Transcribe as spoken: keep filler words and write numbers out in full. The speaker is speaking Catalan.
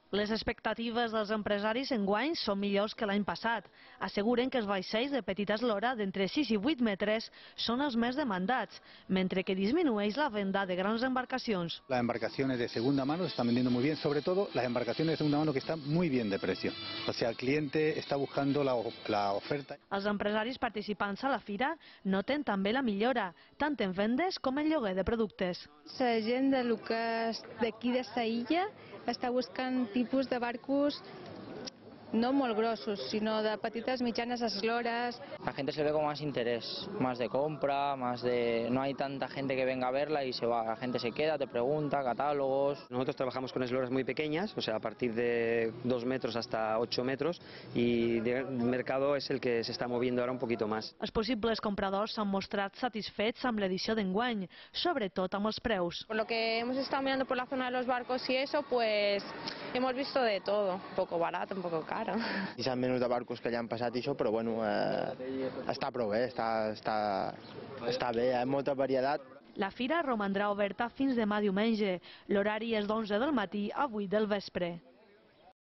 Les expectatives dels empresaris enguany són millors que l'any passat. Asseguren que els vaixells de petita eslora d'entre sis i vuit metres són els més demandats, mentre que disminueix la venda de grans embarcacions. Las embarcaciones de segunda mano se están vendiendo muy bien, sobre todo las embarcaciones de segunda mano que están muy bien de precio. O sea, el cliente está buscando la, la oferta. Els empresaris participants a la fira noten també la millora, tant en vendes com en lloguer de productes. La gent de lo que és d'aquí de sa illa està buscant tipus de barcos no muy grosos, sino de petitas mitjanes eslores. La gente se ve con más interés, más de compra, más de... no hay tanta gente que venga a verla y se va, la gente se queda, te pregunta, catálogos. Nosotros trabajamos con esloras muy pequeñas, o sea, a partir de dos metros hasta ocho metros, y el mercado es el que se está moviendo ahora un poquito más. Els possibles compradors s'han mostrat satisfets amb l'edició d'enguany, sobretot amb els preus. Por lo que hemos estado mirando por la zona de los barcos y eso, pues hemos visto de todo, un poco barato, un poco caro. I s'han menys de barcos que ja han passat i això, però bueno, eh, està prou bé, està, està, està bé, hi ha molta varietat. La fira romandrà oberta fins demà diumenge. L'horari és d'onze del matí a vuit del vespre.